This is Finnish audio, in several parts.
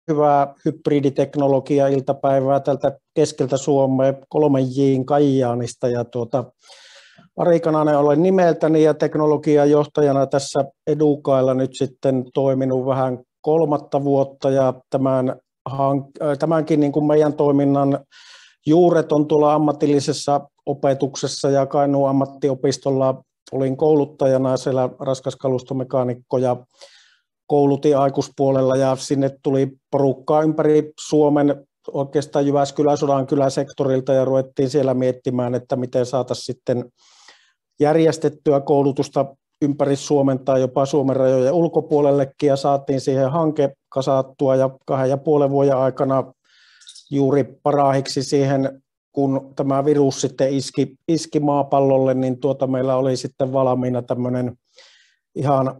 hyvää hybriditeknologia-iltapäivää tältä keskeltä Suomea 3J:n Kajaanista. Ja Ari Kananen olen nimeltäni ja teknologian johtajana tässä Educailla nyt sitten toiminut vähän 3 vuotta. Ja tämänkin niin kuin meidän toiminnan juuret on tuolla ammatillisessa opetuksessa ja Kainuun ammattiopistolla olin kouluttajana siellä raskaskalustomekaanikko ja koulutin aikuispuolella ja sinne tuli porukkaa ympäri Suomen oikeastaan Jyväskylän Sodankylä-sektorilta ja ruvettiin siellä miettimään, että miten saataisiin sitten järjestettyä koulutusta ympäri Suomen tai jopa Suomen rajojen ulkopuolellekin ja saatiin siihen hanke kasattua ja 2,5 vuoden aikana juuri parahiksi siihen, kun tämä virus sitten iski maapallolle, niin meillä oli sitten valmiina tämmöinen ihan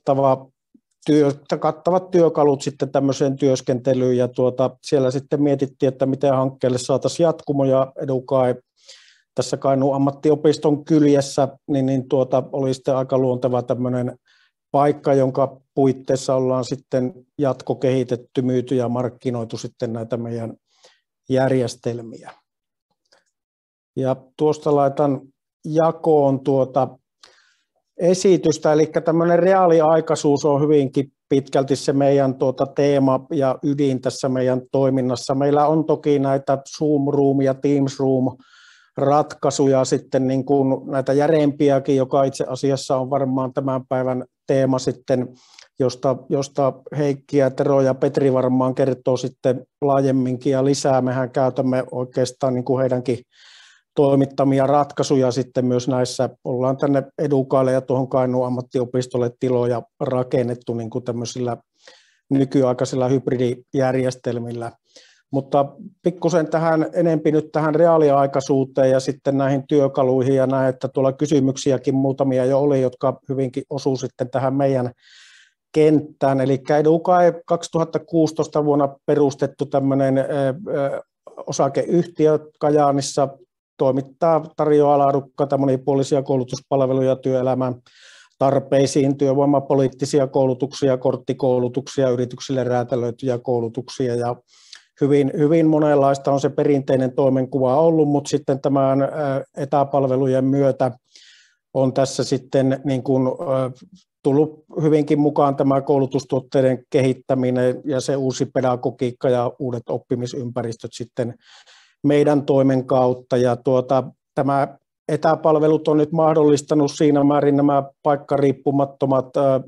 kattavat työkalut sitten tämmöiseen työskentelyyn ja siellä sitten mietittiin, että miten hankkeelle saataisiin jatkumo ja Educai tässä Kainuun ammattiopiston kyljessä, niin oli sitten aika luonteva tämmöinen paikka, jonka puitteissa ollaan sitten jatkokehitetty, myyty ja markkinoitu sitten näitä meidän järjestelmiä. Ja tuosta laitan jakoon esitystä, eli tämmöinen reaaliaikaisuus on hyvinkin pitkälti se meidän teema ja ydin tässä meidän toiminnassa. Meillä on toki näitä Zoom Room ja Teams Room ratkaisuja sitten niin kuin näitä järeempiäkin, joka itse asiassa on varmaan tämän päivän teema sitten, josta Heikki ja Tero ja Petri varmaan kertoo sitten laajemminkin ja lisää. Mehän käytämme oikeastaan niin kuin heidänkin toimittamia ratkaisuja sitten myös näissä. Ollaan tänne Educaille ja tuohon Kainuun ammattiopistolle tiloja rakennettu niin kuin tämmöisillä nykyaikaisilla hybridijärjestelmillä. Mutta pikkusen enempi nyt tähän reaaliaikaisuuteen ja sitten näihin työkaluihin ja näin, että tuolla kysymyksiäkin muutamia jo oli, jotka hyvinkin osuu sitten tähän meidän kenttään. Eli Educai 2016 vuonna perustettu tämmöinen osakeyhtiö Kajaanissa, tarjoaa laadukkaita monipuolisia koulutuspalveluja työelämän tarpeisiin, työvoimapoliittisia koulutuksia, korttikoulutuksia, yrityksille räätälöityjä koulutuksia ja hyvin monenlaista on se perinteinen toimenkuva ollut, mutta sitten tämän etäpalvelujen myötä on tässä sitten niin kuin tullut hyvinkin mukaan tämä koulutustuotteiden kehittäminen ja se uusi pedagogiikka ja uudet oppimisympäristöt sitten meidän toimen kautta. Ja tämä etäpalvelut on nyt mahdollistanut siinä määrin nämä paikkariippumattomat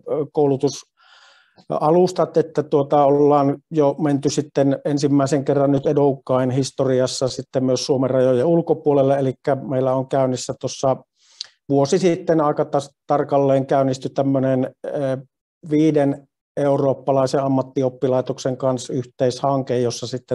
koulutusalustat, että ollaan jo menty sitten ensimmäisen kerran nyt Educain historiassa sitten myös Suomen rajojen ulkopuolelle, eli meillä on käynnissä tuossa vuosi sitten aika tarkalleen käynnistyi tämmöinen 5 eurooppalaisen ammattioppilaitoksen kanssa yhteishanke, jossa sitten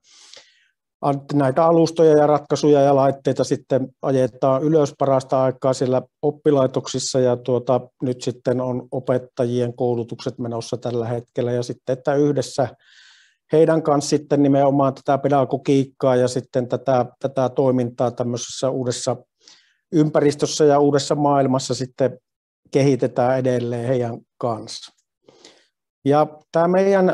näitä alustoja ja ratkaisuja ja laitteita sitten ajetaan ylös parasta aikaa siellä oppilaitoksissa ja nyt sitten on opettajien koulutukset menossa tällä hetkellä ja sitten, että yhdessä heidän kanssa sitten nimenomaan tätä pedagogiikkaa ja sitten tätä toimintaa tämmöisessä uudessa ympäristössä ja uudessa maailmassa sitten kehitetään edelleen heidän kanssa. Ja tämä meidän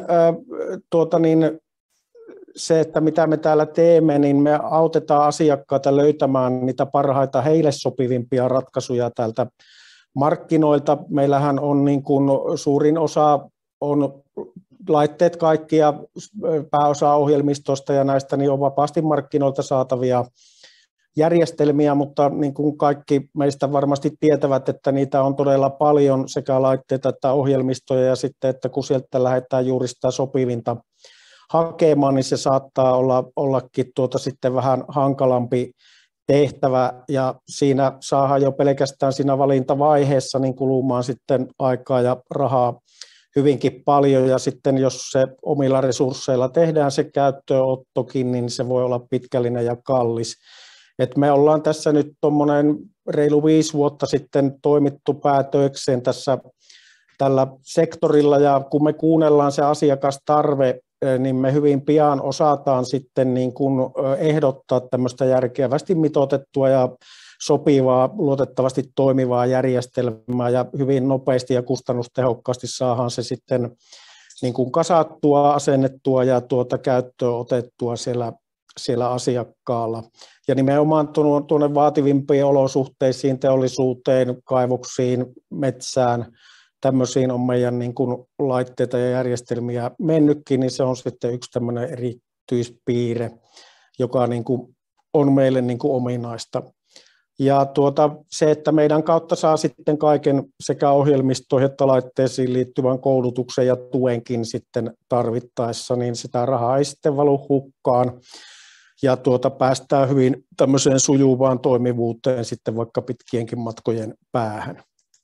se, että mitä me täällä teemme, niin me autetaan asiakkaita löytämään niitä parhaita heille sopivimpia ratkaisuja täältä markkinoilta. Meillähän on niin kuin suurin osa on laitteet kaikki ja pääosa ohjelmistosta ja näistä niin on vapaasti markkinoilta saatavia järjestelmiä, mutta niin kuin kaikki meistä varmasti tietävät, että niitä on todella paljon sekä laitteita että ohjelmistoja ja sitten, että kun sieltä lähdetään juuri sitä sopivinta hakemaan, niin se saattaa ollakin sitten vähän hankalampi tehtävä ja siinä saadaan jo pelkästään siinä valintavaiheessa niin kulumaan sitten aikaa ja rahaa hyvinkin paljon ja sitten jos se omilla resursseilla tehdään se käyttöönottokin, niin se voi olla pitkällinen ja kallis. Et me ollaan tässä nyt tuommoinen reilu 5 vuotta sitten toimittu päätökseen tällä sektorilla ja kun me kuunnellaan se asiakastarve, niin me hyvin pian osataan sitten niin kuin ehdottaa tämmöistä järkevästi mitoitettua ja sopivaa, luotettavasti toimivaa järjestelmää ja hyvin nopeasti ja kustannustehokkaasti saadaan se sitten niin kuin kasattua, asennettua ja käyttöön otettua siellä asiakkaalla. Ja nimenomaan tuonne vaativimpiin olosuhteisiin, teollisuuteen, kaivoksiin, metsään, tämmöisiin on meidän niin kuin laitteita ja järjestelmiä mennytkin, niin se on sitten yksi tämmöinen erityispiirre, joka niin kuin on meille niin kuin ominaista. Ja se, että meidän kautta saa sitten kaiken sekä ohjelmistoihin että laitteisiin liittyvän koulutuksen ja tuenkin sitten tarvittaessa, niin sitä rahaa ei sitten valu hukkaan. Ja päästään hyvin tämmöiseen sujuvaan toimivuuteen sitten vaikka pitkienkin matkojen päähän.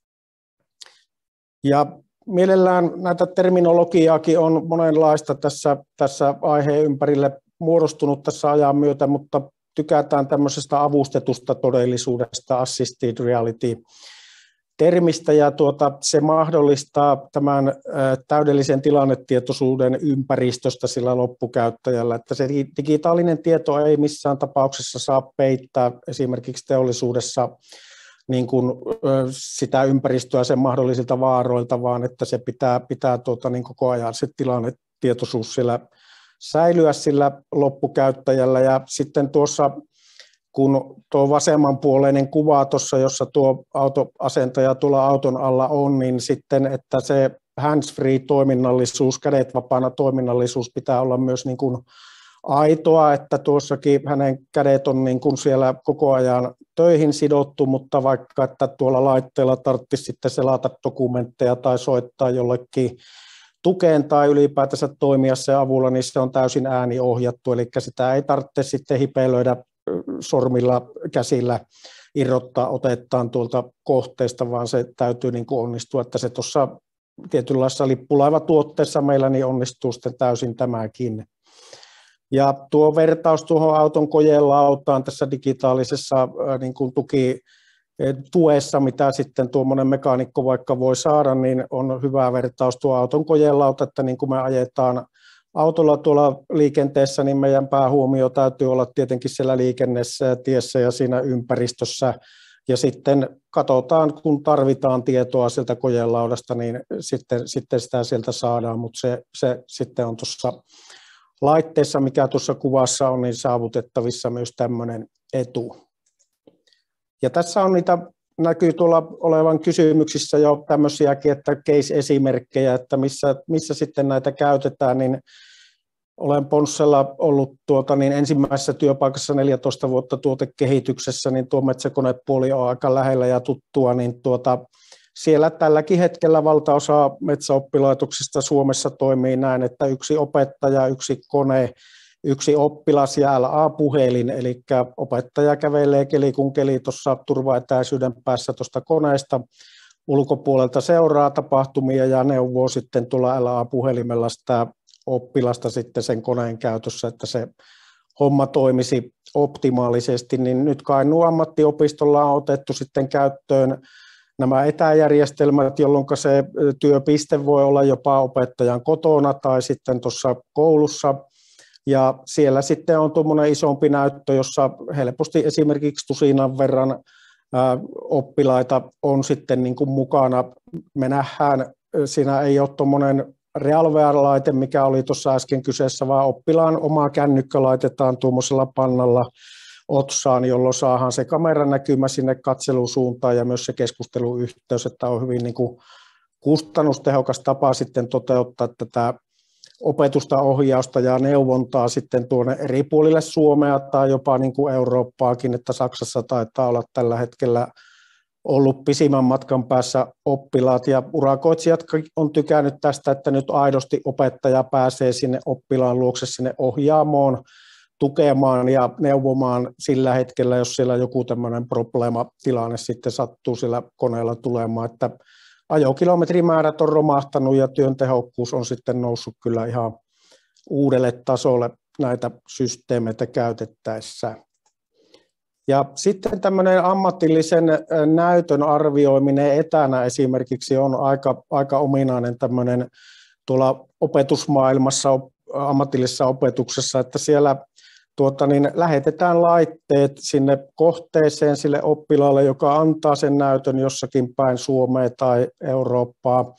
Ja mielellään näitä terminologiaakin on monenlaista tässä aiheen ympärille muodostunut tässä ajan myötä, mutta tykätään tämmöisestä avustetusta todellisuudesta, assisted reality termistä, ja se mahdollistaa tämän täydellisen tilannetietoisuuden ympäristöstä sillä loppukäyttäjällä, että se digitaalinen tieto ei missään tapauksessa saa peittää esimerkiksi teollisuudessa niin kuin sitä ympäristöä sen mahdollisilta vaaroilta, vaan että se pitää niin koko ajan se tilannetietoisuus siellä säilyä sillä loppukäyttäjällä. Ja sitten tuossa, kun tuo vasemmanpuoleinen kuva tuossa, jossa tuo autoasentaja tuolla auton alla on, niin sitten, että se hands-free-toiminnallisuus, kädet vapaana toiminnallisuus pitää olla myös niin kuin aitoa, että tuossakin hänen kädet on niin kuin siellä koko ajan töihin sidottu, mutta vaikka että tuolla laitteella tarvitsisi sitten selata dokumentteja tai soittaa jollekin tukeen tai ylipäätänsä toimia sen avulla, niin se on täysin ääniohjattu, eli sitä ei tarvitse sitten hipeilöidä sormilla, käsillä, irrottaa otettaan tuolta kohteesta, vaan se täytyy niin kuin onnistua, että se tuossa tietynlaisessa lippulaivatuotteessa meillä niin onnistuu sitten täysin tämäkin. Ja tuo vertaus tuohon auton kojelautaan tässä digitaalisessa niin kuin tuessa, mitä sitten tuommoinen mekaanikko vaikka voi saada, niin on hyvä vertaus tuo auton kojelauta, että niin kuin me ajetaan autolla tuolla liikenteessä, niin meidän päähuomio täytyy olla tietenkin siellä liikenteessä ja tiessä ja siinä ympäristössä. Ja sitten katsotaan, kun tarvitaan tietoa sieltä kojelaudasta, niin sitten sitä sieltä saadaan, mutta se sitten on tuossa laitteessa, mikä tuossa kuvassa on, niin saavutettavissa myös tämmöinen etu. Ja tässä on näkyy tuolla olevan kysymyksissä jo tämmöisiäkin, että case-esimerkkejä, että missä sitten näitä käytetään, niin olen Ponssella ollut ensimmäisessä työpaikassa 14 vuotta tuotekehityksessä, niin tuo metsäkonepuoli on aika lähellä ja tuttua, niin siellä tälläkin hetkellä valtaosa metsäoppilaitoksista Suomessa toimii näin, että yksi opettaja, yksi kone, yksi oppilas ja LA-puhelin, eli opettaja kävelee keli kun keli tuossa turvaetäisyyden päässä tuosta koneesta, ulkopuolelta seuraa tapahtumia ja neuvoo sitten tuolla LA-puhelimella sitä oppilasta sitten sen koneen käytössä, että se homma toimisi optimaalisesti, niin nyt Kainuun ammattiopistolla on otettu sitten käyttöön nämä etäjärjestelmät, jolloin se työpiste voi olla jopa opettajan kotona tai sitten tuossa koulussa. Ja siellä sitten on tuommoinen isompi näyttö, jossa helposti esimerkiksi tusinan verran oppilaita on sitten niin kuin mukana. Me nähdään, siinä ei ole tuommoinen RealVR-laite, mikä oli tuossa äsken kyseessä, vaan oppilaan oma kännykkä laitetaan tuommoisella pannalla otsaan, jolloin saadaan se kameranäkymä sinne katselusuuntaan ja myös se keskusteluyhteys, että on hyvin niin kuin kustannustehokas tapa sitten toteuttaa tätä opetusta, ohjausta ja neuvontaa sitten tuonne eri puolille Suomea tai jopa niin kuin Eurooppaakin, että Saksassa taitaa olla tällä hetkellä ollut pisimmän matkan päässä oppilaat ja urakoitsijat on tykännyt tästä, että nyt aidosti opettaja pääsee sinne oppilaan luokse sinne ohjaamoon, tukemaan ja neuvomaan sillä hetkellä, jos siellä joku tämmöinen probleematilanne sitten sattuu sillä koneella tulemaan, että ajokilometrimäärät on romahtanut ja työn tehokkuus on sitten noussut kyllä ihan uudelle tasolle näitä systeemeitä käytettäessä. Ja sitten tämmöinen ammatillisen näytön arvioiminen etänä esimerkiksi on aika ominainen tämmöinen tuolla opetusmaailmassa, ammatillisessa opetuksessa, että siellä lähetetään laitteet sinne kohteeseen sille oppilaalle, joka antaa sen näytön jossakin päin Suomea tai Eurooppaa.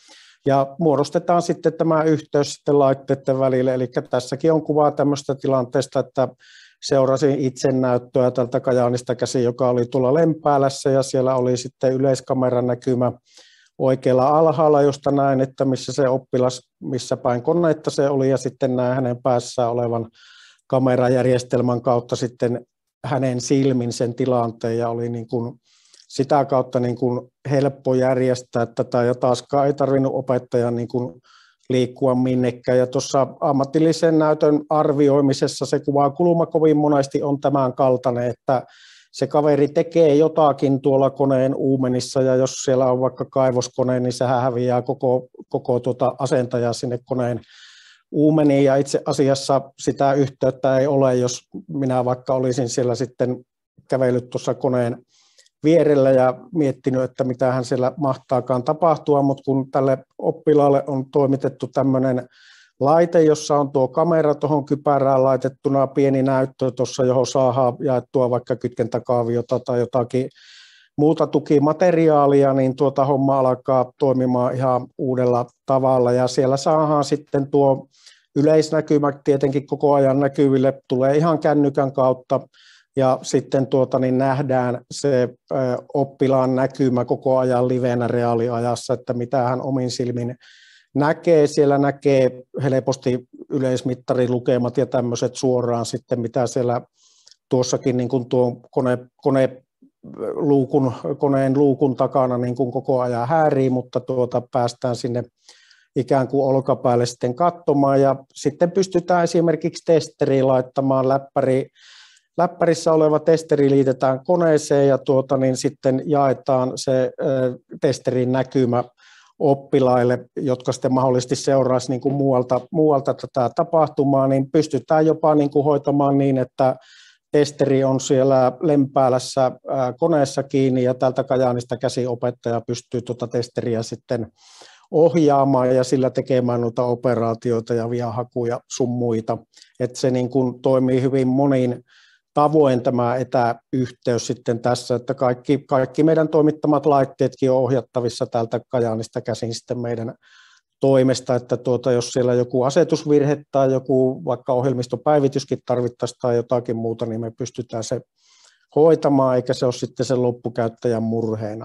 ja muodostetaan sitten tämä yhteys sitten laitteiden välille. Eli tässäkin on kuvaa tämmöistä tilanteesta, että seurasin itse näyttöä tältä Kajaanista käsin, joka oli tuolla Lempäälässä, ja siellä oli sitten yleiskameran näkymä oikealla alhaalla, josta näin, että missä se oppilas, missä päin konetta se oli, ja sitten näin hänen päässään olevan kamerajärjestelmän kautta sitten hänen silmin sen tilanteen, ja oli niin kuin sitä kautta niin kuin helppo järjestää tätä, ja taaskaan ei tarvinnut opettajan niin kuin liikkua minnekään. Ja tuossa ammatillisen näytön arvioimisessa se kuvakulma kovin monesti on tämän kaltainen, että se kaveri tekee jotakin tuolla koneen uumenissa, ja jos siellä on vaikka kaivoskone, niin sehän häviää koko asentaja sinne koneen uumeniin, ja itse asiassa sitä yhteyttä ei ole, jos minä vaikka olisin siellä sitten kävellyt tuossa koneen vierellä ja miettinyt, että mitähän siellä mahtaakaan tapahtua, mutta kun tälle oppilaalle on toimitettu tämmöinen laite, jossa on tuo kamera tuohon kypärään laitettuna, pieni näyttö tuossa, johon saadaan jaettua vaikka kytkentäkaaviota tai jotakin muuta tukimateriaalia, niin homma alkaa toimimaan ihan uudella tavalla, ja siellä saadaan sitten tuo yleisnäkymä tietenkin koko ajan näkyville, tulee ihan kännykän kautta, ja sitten niin nähdään se oppilaan näkymä koko ajan livenä reaaliajassa, että mitä hän omin silmin näkee. Siellä näkee helposti yleismittarilukemat ja tämmöiset suoraan sitten, mitä siellä tuossakin niin kuin tuon koneen luukun takana niin kuin koko ajan häärii, mutta päästään sinne ikään kuin olkapäälle sitten katsomaan, ja sitten pystytään esimerkiksi testeriin laittamaan läppärissä oleva testeri liitetään koneeseen, ja niin sitten jaetaan se testerin näkymä oppilaille, jotka sitten mahdollisesti seuraisi niin kuin muualta tätä tapahtumaa, niin pystytään jopa niin kuin hoitamaan niin, että testeri on siellä Lempäälässä koneessa kiinni, ja tältä Kajaanista käsin opettaja pystyy testeriä sitten ohjaamaan ja sillä tekemään noita operaatioita ja viahakuja sun muita. Että se niin kuin toimii hyvin monin tavoin tämä etäyhteys sitten tässä, että kaikki meidän toimittamat laitteetkin on ohjattavissa täältä Kajaanista käsin sitten meidän toimesta, että jos siellä joku asetusvirhe tai joku vaikka ohjelmistopäivityskin tarvittaisiin tai jotakin muuta, niin me pystytään se hoitamaan, eikä se ole sitten sen loppukäyttäjän murheena.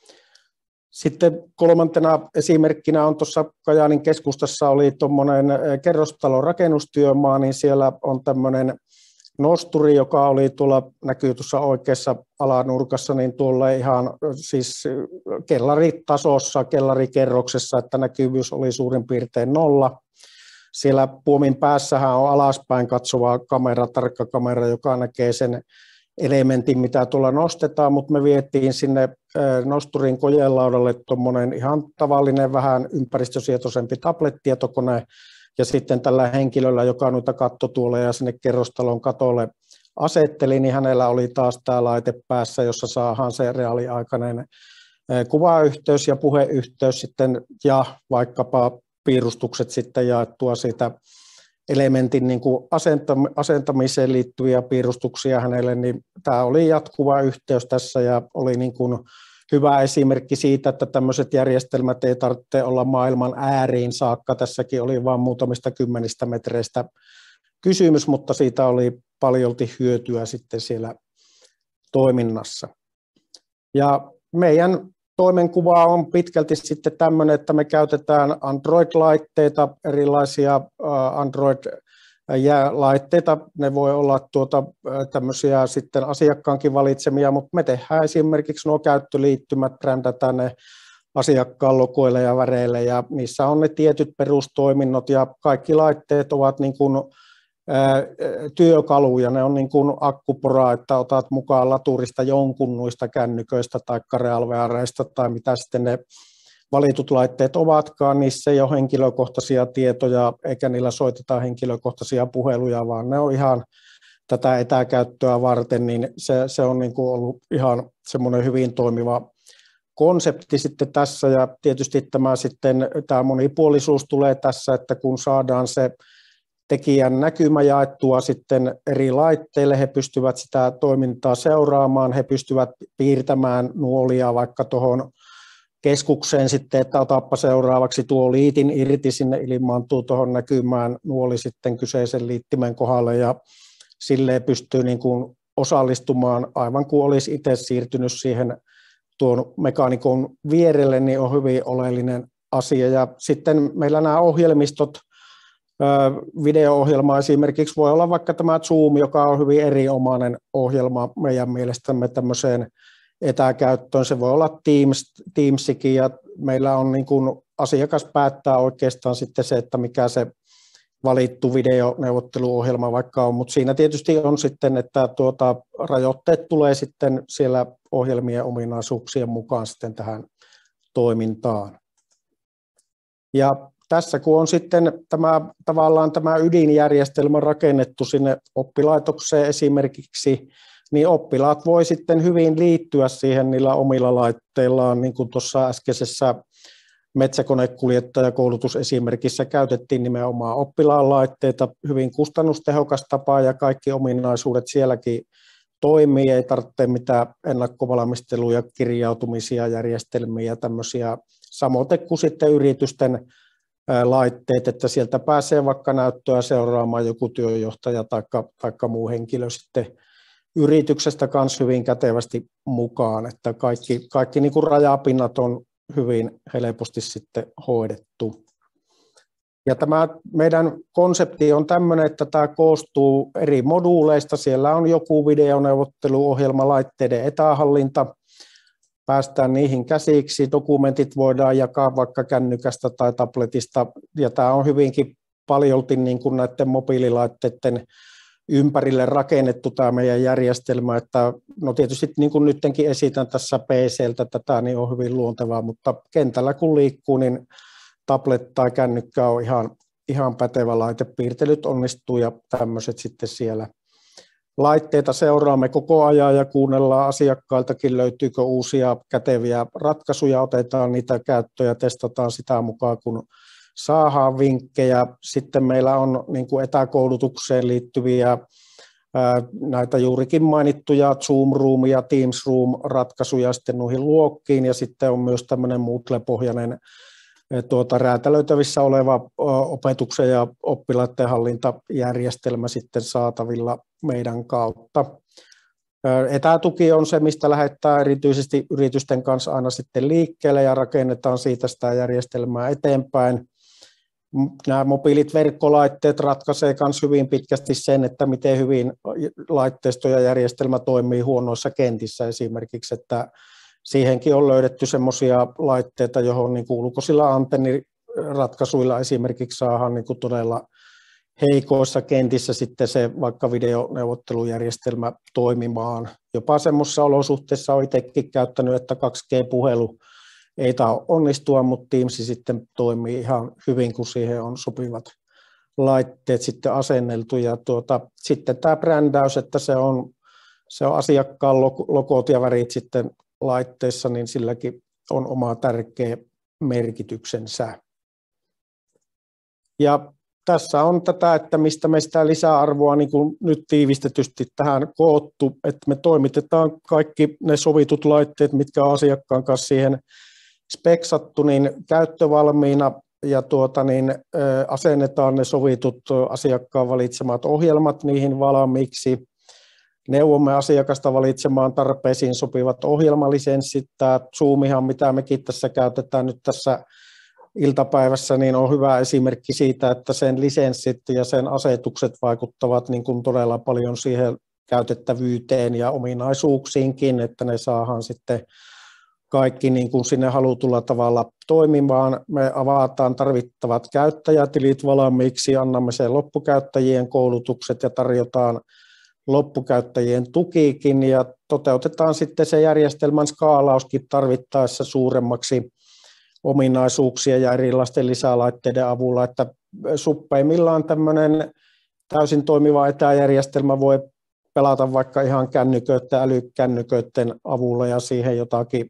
Sitten kolmantena esimerkkinä on tuossa Kajaanin keskustassa oli tuommoinen kerrostalon rakennustyömaa, niin siellä on tämmöinen nosturi, joka oli näkyy tuossa oikeassa alanurkassa, niin tuolla ihan siis kellaritasossa, kellarikerroksessa, että näkyvyys oli suurin piirtein 0. Siellä puomin päässähän on alaspäin katsova kamera, tarkka kamera, joka näkee sen elementin, mitä tuolla nostetaan, mutta me vietiin sinne nosturin kojelaudalle tuommoinen ihan tavallinen, vähän ympäristösietoisempi tablet-tietokone, ja sitten tällä henkilöllä, joka noita kattotuoleja sinne kerrostalon katolle asetteli, niin hänellä oli taas tämä laite päässä, jossa saadaan se reaaliaikainen kuvayhteys ja puheyhteys sitten, ja vaikkapa piirustukset sitten jaettua siitä elementin niin kuin asentamiseen liittyviä piirustuksia hänelle, niin tämä oli jatkuva yhteys tässä, ja oli niin kuin hyvä esimerkki siitä, että tämmöiset järjestelmät ei tarvitse olla maailman ääriin saakka. Tässäkin oli vain muutamista kymmenistä metreistä kysymys, mutta siitä oli paljolti hyötyä sitten siellä toiminnassa. Ja meidän toimenkuva on pitkälti sitten tämmöinen, että me käytetään Android-laitteita, erilaisia Android-laitteita. Ne voi olla tämmöisiä sitten asiakkaankin valitsemia, mutta me tehdään esimerkiksi nuo käyttöliittymät, brändätään ne asiakkaan logoille ja väreille, ja niissä on ne tietyt perustoiminnot, ja kaikki laitteet ovat niin kuin työkaluja, ne on niin kuin akkupora, että otat mukaan laturista jonkun noista kännyköistä tai realveareista tai mitä sitten ne valitut laitteet ovatkaan, niissä ei ole henkilökohtaisia tietoja eikä niillä soiteta henkilökohtaisia puheluja, vaan ne on ihan tätä etäkäyttöä varten, niin se on niin kuin ollut ihan semmoinen hyvin toimiva konsepti sitten tässä, ja tietysti tämä monipuolisuus tulee tässä, että kun saadaan se tekijän näkymä jaettua sitten eri laitteille, he pystyvät sitä toimintaa seuraamaan, he pystyvät piirtämään nuolia vaikka tuohon keskukseen sitten, että otappa seuraavaksi tuo liitin irti, sinne ilmaantuu tuohon näkymään nuoli sitten kyseisen liittimen kohdalle ja silleen pystyy niin kuin osallistumaan aivan kuin olisi itse siirtynyt siihen tuon mekaanikon vierelle, niin on hyvin oleellinen asia. Ja sitten meillä nämä ohjelmistot, video-ohjelma esimerkiksi voi olla vaikka tämä Zoom, joka on hyvin erinomainen ohjelma meidän mielestämme tämmöiseen etäkäyttöön. Se voi olla Teamsikin ja meillä on niin kuin asiakas päättää oikeastaan sitten se, että mikä se valittu videoneuvotteluohjelma vaikka on, mutta siinä tietysti on sitten, että rajoitteet tulee sitten siellä ohjelmien ominaisuuksien mukaan sitten tähän toimintaan. Ja tässä kun on sitten tavallaan tämä ydinjärjestelmä rakennettu sinne oppilaitokseen esimerkiksi, niin oppilaat voi sitten hyvin liittyä siihen niillä omilla laitteillaan, niin kuin tuossa äskeisessä metsäkonekuljettajakoulutusesimerkissä käytettiin nimenomaan oppilaan laitteita, hyvin kustannustehokas tapa ja kaikki ominaisuudet sielläkin toimii, ei tarvitse mitään ennakkovalmisteluja, kirjautumisia, järjestelmiä ja tämmöisiä, samoin kuin sitten yritysten laitteet, että sieltä pääsee vaikka näyttöä seuraamaan joku työjohtaja tai muu henkilö sitten yrityksestä kanssa hyvin kätevästi mukaan, että kaikki niin kuin rajapinnat on hyvin helposti sitten hoidettu. Ja tämä meidän konsepti on tämmöinen, että tämä koostuu eri moduuleista. Siellä on joku videoneuvotteluohjelma, laitteiden etähallinta, päästään niihin käsiksi, dokumentit voidaan jakaa vaikka kännykästä tai tabletista, ja tämä on hyvinkin paljolti niin kuin näiden mobiililaitteiden ympärille rakennettu tämä meidän järjestelmä, että no tietysti niin kuin nytkin esitän tässä PC:ltä tätä, niin on hyvin luontevaa, mutta kentällä kun liikkuu, niin tablet tai kännykkä on ihan pätevä laite, piirtelyt onnistuu ja tämmöiset sitten siellä. Laitteita seuraamme koko ajan ja kuunnellaan asiakkailtakin, löytyykö uusia käteviä ratkaisuja, otetaan niitä käyttöön ja testataan sitä mukaan, kun saadaan vinkkejä. Sitten meillä on niin kuin etäkoulutukseen liittyviä näitä juurikin mainittuja Zoom Room ja Teams Room ratkaisuja sitten noihin luokkiin ja sitten on myös tämmöinen Moodle-pohjainen räätälöitävissä oleva opetuksen ja oppilaiden hallintajärjestelmä sitten saatavilla meidän kautta. Etätuki on se, mistä lähdetään erityisesti yritysten kanssa aina sitten liikkeelle ja rakennetaan siitä sitä järjestelmää eteenpäin. Nämä mobiilit verkkolaitteet ratkaisee myös hyvin pitkästi sen, että miten hyvin laitteisto ja järjestelmä toimii huonoissa kentissä esimerkiksi, että siihenkin on löydetty semmoisia laitteita, johon niin ulkoisilla antenniratkaisuilla esimerkiksi saadaan niin kuin todella heikoissa kentissä sitten se vaikka videoneuvottelujärjestelmä toimimaan. Jopa semmoisissa olosuhteissa olen itsekin käyttänyt, että 2G-puhelu ei taida onnistua, mutta Teams sitten toimii ihan hyvin, kun siihen on sopivat laitteet sitten asenneltu. Ja sitten tämä brändäys, että se on asiakkaan logot ja värit sitten laitteissa, niin silläkin on oma tärkeä merkityksensä. Ja tässä on tätä, että mistä me sitä lisäarvoa niin kuin nyt tiivistetysti tähän koottu, että me toimitetaan kaikki ne sovitut laitteet, mitkä on asiakkaan kanssa siihen speksattu, niin käyttövalmiina ja asennetaan ne sovitut asiakkaan valitsemat ohjelmat niihin valmiiksi. Neuvomme asiakasta valitsemaan tarpeisiin sopivat ohjelmalisenssit. Tämä Zoomihan, mitä mekin tässä käytetään nyt tässä iltapäivässä, niin on hyvä esimerkki siitä, että sen lisenssit ja sen asetukset vaikuttavat niin kuin todella paljon siihen käytettävyyteen ja ominaisuuksiinkin, että ne saadaan sitten kaikki niin kuin sinne halutulla tavalla toimimaan. Me avataan tarvittavat käyttäjätilit valmiiksi, annamme sen loppukäyttäjien koulutukset ja tarjotaan loppukäyttäjien tukiikin ja toteutetaan sitten se järjestelmän skaalauskin tarvittaessa suuremmaksi ominaisuuksia ja erilaisten lisälaitteiden avulla, että suppeimmillaan tämmöinen täysin toimiva etäjärjestelmä voi pelata vaikka ihan kännyköiden, älykännyköiden avulla ja siihen jotakin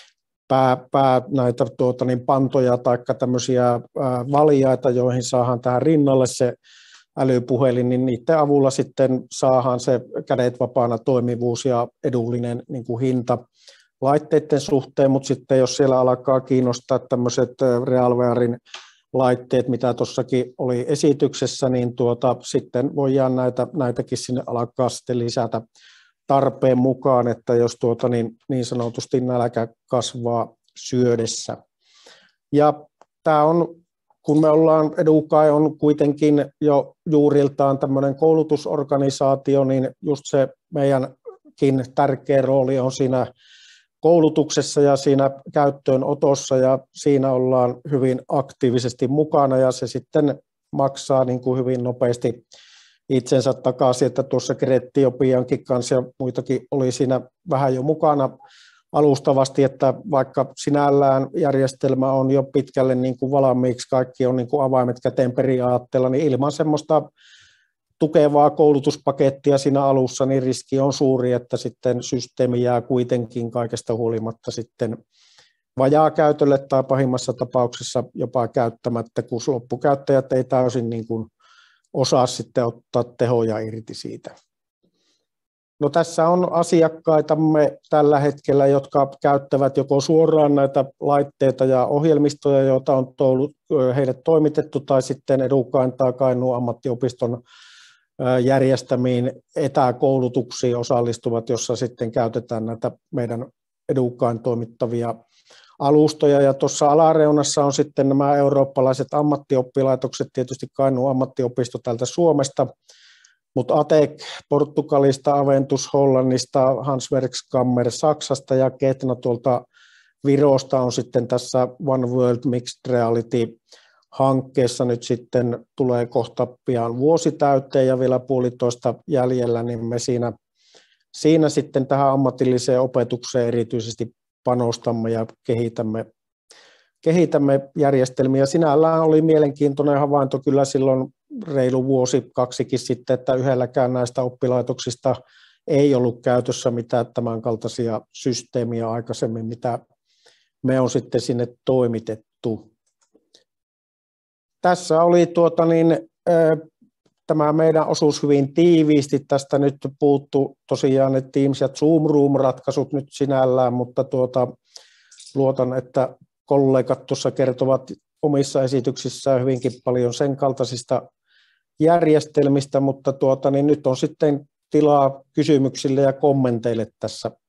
näitä pantoja tai tämmöisiä valjaita, joihin saadaan tähän rinnalle se älypuhelin, niin niiden avulla sitten saadaan se kädet vapaana toimivuus ja edullinen niin kuin hinta laitteiden suhteen, mutta sitten jos siellä alkaa kiinnostaa tämmöiset Realwearin laitteet, mitä tuossakin oli esityksessä, niin sitten voidaan näitäkin sinne alkaa sitten lisätä tarpeen mukaan, että jos niin sanotusti nälkä kasvaa syödessä. Ja tämä on, kun me ollaan, Educare on kuitenkin jo juuriltaan tämmöinen koulutusorganisaatio, niin just se meidänkin tärkeä rooli on siinä koulutuksessa ja siinä käyttöönotossa, ja siinä ollaan hyvin aktiivisesti mukana, ja se sitten maksaa niin kuin hyvin nopeasti itsensä takaisin, että tuossa Krettiopiankin kanssa ja muitakin oli siinä vähän jo mukana alustavasti, että vaikka sinällään järjestelmä on jo pitkälle niin kuin valmiiksi, kaikki on niin kuin avaimet käteen periaatteella, niin ilman semmoista tukevaa koulutuspakettia siinä alussa, niin riski on suuri, että sitten systeemi jää kuitenkin kaikesta huolimatta sitten vajaakäytölle tai pahimmassa tapauksessa jopa käyttämättä, kun loppukäyttäjät ei täysin niin kuin osaa sitten ottaa tehoja irti siitä. No, tässä on asiakkaitamme tällä hetkellä, jotka käyttävät joko suoraan näitä laitteita ja ohjelmistoja, joita on heille toimitettu, tai sitten Educaren tai Kainuun ammattiopiston järjestämiin etäkoulutuksiin osallistuvat, jossa sitten käytetään näitä meidän Educaren toimittavia alustoja. Ja tuossa alareunassa on sitten nämä eurooppalaiset ammattioppilaitokset, tietysti Kainuun ammattiopisto täältä Suomesta, mutta ATEC Portugalista, Aventus Hollannista, Handwerkskammer Saksasta ja Ketna tuolta Virosta on sitten tässä One World Mixed Reality-hankkeessa nyt sitten tulee kohta pian vuosi täyteen ja vielä 1,5 jäljellä, niin me siinä sitten tähän ammatilliseen opetukseen erityisesti panostamme ja kehitämme järjestelmiä. Sinällään oli mielenkiintoinen havainto kyllä silloin reilu vuosi, 2 sitten, että yhdelläkään näistä oppilaitoksista ei ollut käytössä mitään tämän kaltaisia systeemiä aikaisemmin, mitä me on sitten sinne toimitettu. Tässä oli tämä meidän osuus hyvin tiiviisti. Tästä nyt puuttu tosiaan ne Teams ja Zoom Room-ratkaisut nyt sinällään, mutta luotan, että kollegat tuossa kertovat omissa esityksissään hyvinkin paljon sen kaltaisista järjestelmistä, mutta niin nyt on sitten tilaa kysymyksille ja kommenteille tässä